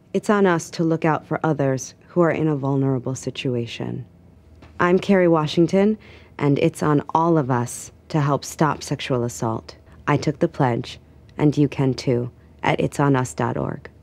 It's on us to look out for others who are in a vulnerable situation. I'm Kerry Washington, and it's on all of us to help stop sexual assault. I took the pledge, and you can too, at itsonus.org.